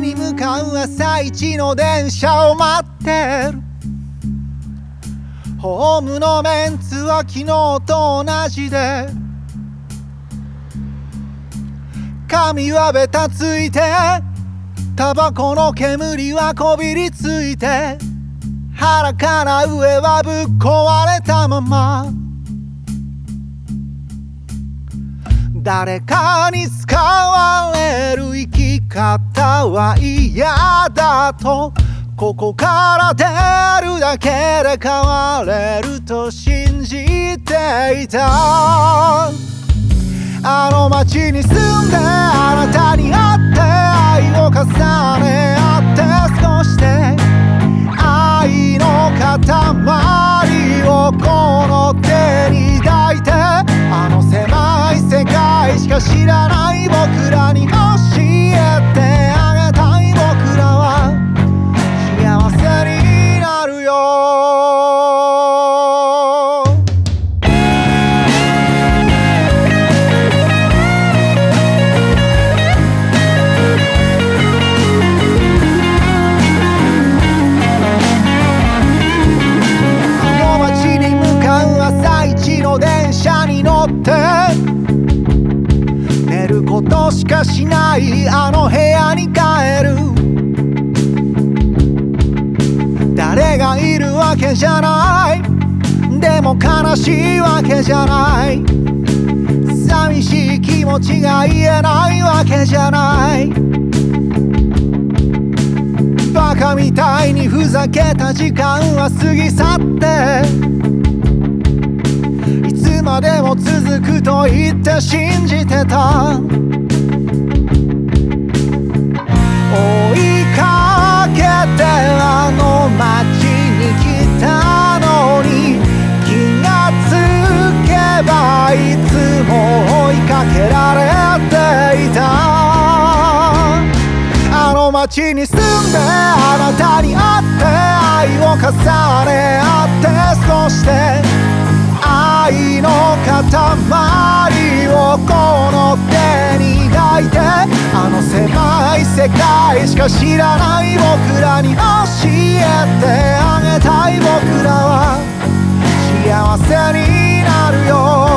に向かう朝一の電車を待ってる。ホームのメンツは昨日と同じで、髪はベタついて、タバコの煙はこびりついて、腹から上はぶっ壊れたまま。誰かに使われる生き方は嫌だと、ここから出るだけで変われると信じていた。あの街に住んであなたに会って愛を重ね合って少しで愛の塊をこの手に抱いて、あの狭い世界しか知らない僕らに教えてあげたい。僕らは幸せになるよ。電車に乗って寝ることしかしないあの部屋に帰る。誰がいるわけじゃない、でも悲しいわけじゃない、寂しい気持ちが言えないわけじゃない。バカみたいにふざけた時間は過ぎ去って、いつまでも続くと言って信じてた。追いかけてあの街に来たのに、気がつけばいつも追いかけられていた。あの街に住んであなたに会って愛を重ね合って少しで愛の塊をこの手に抱いて、あの狭い世界しか知らない僕らに教えてあげたい。僕らは幸せになるよ。